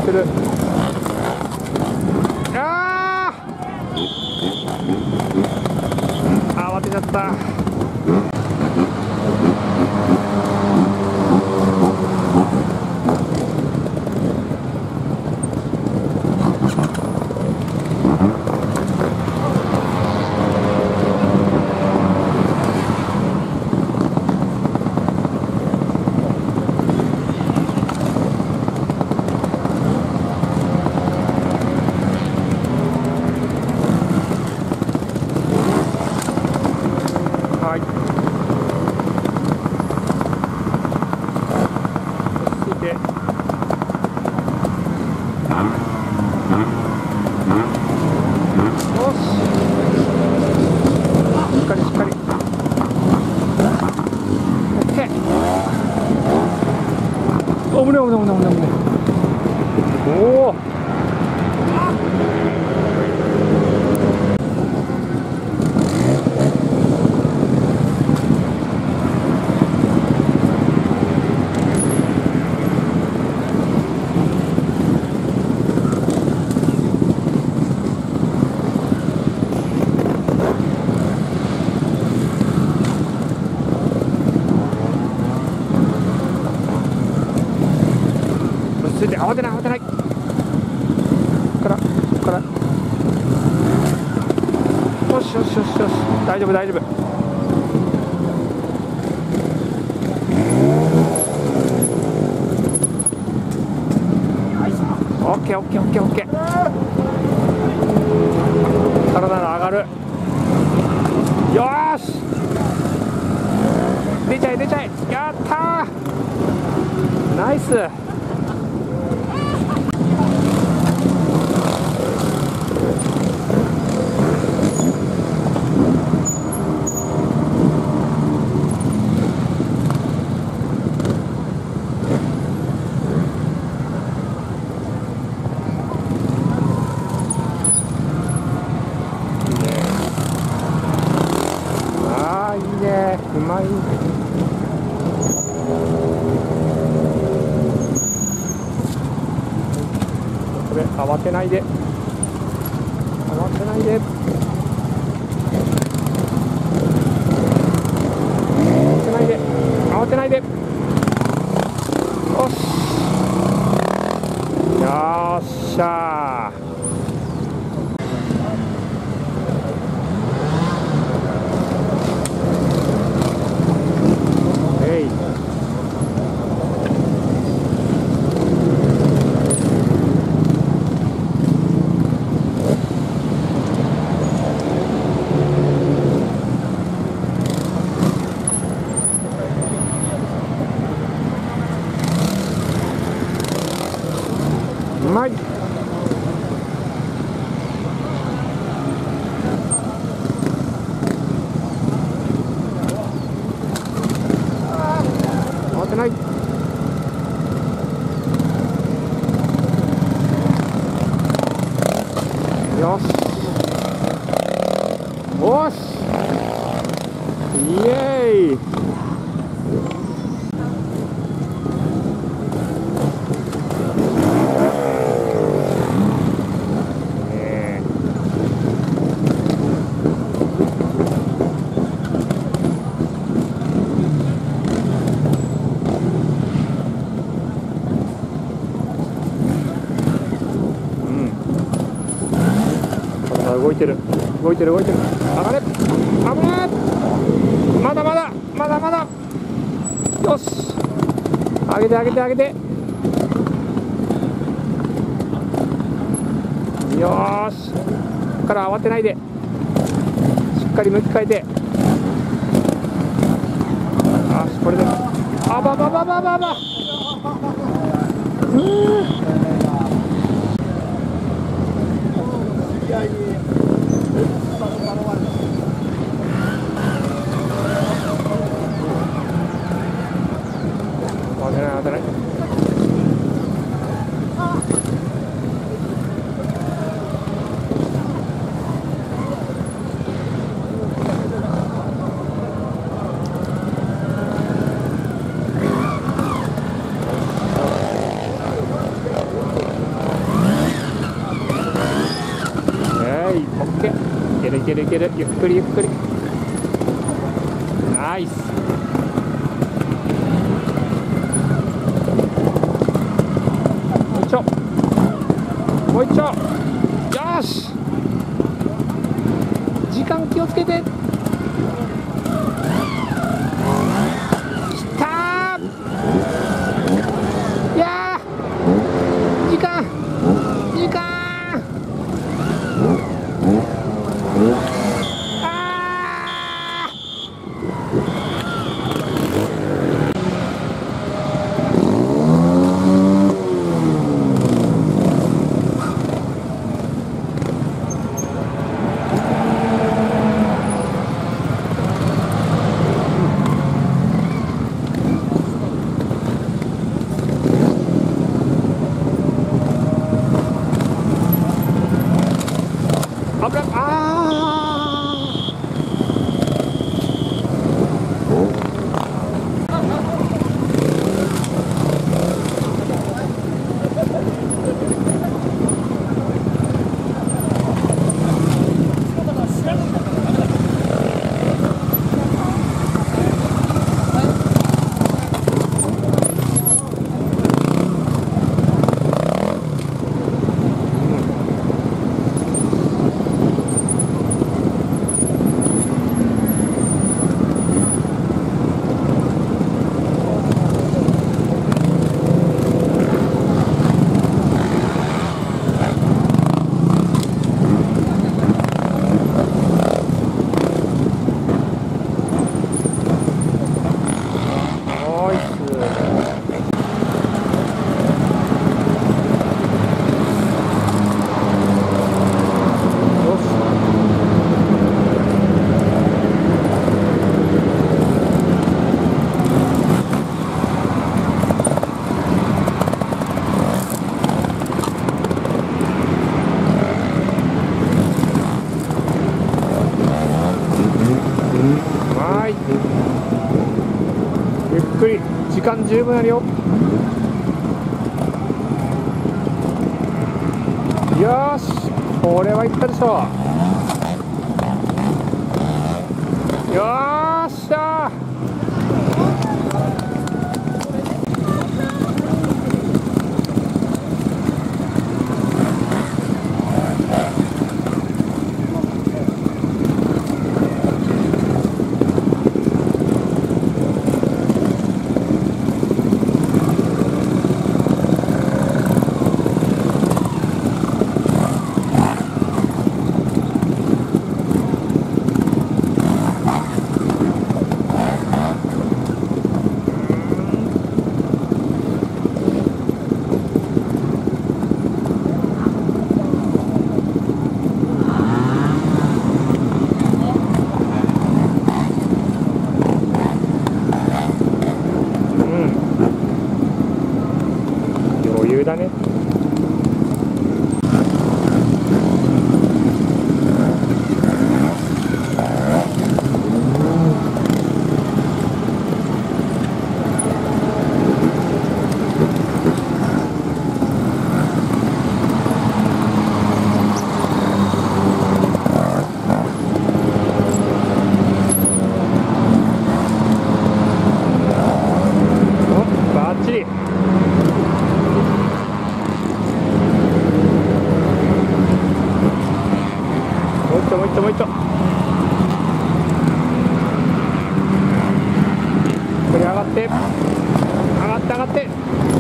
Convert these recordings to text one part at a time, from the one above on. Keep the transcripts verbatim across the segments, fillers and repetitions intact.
てる。あー、慌てちゃった。はい。そしてよし、しっかりしっかり。オッケー。おぶねおぶねおぶねおぶねおぶね。おお。落ち着いて、慌てない慌てない。こっからこっから。よしよしよしよし、大丈夫大丈夫。オッケーオッケーオッケーオッケー。体が上がる。よーし、出ちゃえ出ちゃえ。やったー、ナイス。いいね、うまい。これ慌てないで、慌てないで、慌てないで、慌てないで。よし、よっしゃー。うまい。慌てない。よし、おし、イエーイ。動いてる動いてる動いてる。上がれ、危ねえ。まだまだまだまだ。よし、上げて上げて上げて。よーし、ここから慌てないで、しっかり向き変えて。よし、これであばばばばばば。うー当てない当てない。 いける、ゆっくりゆっくり。ナイス。もう一丁、もう一丁。よーし、時間気をつけて。きたー。いやー、時間時間。あー、危ない。あはい、ゆっくり、時間十分あるよ。よーし、これはいったでしょう。よーしゃー。余裕だね。お、バッチリ。もう一丁もう一丁もう一丁。これ上がって上がって上がって。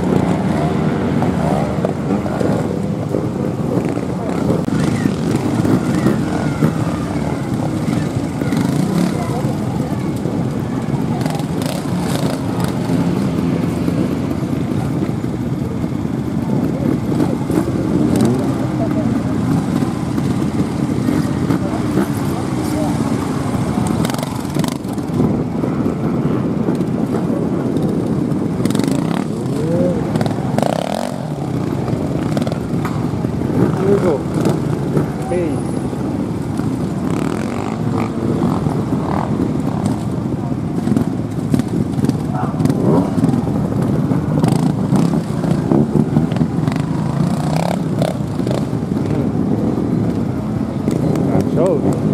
そうえい。勝負。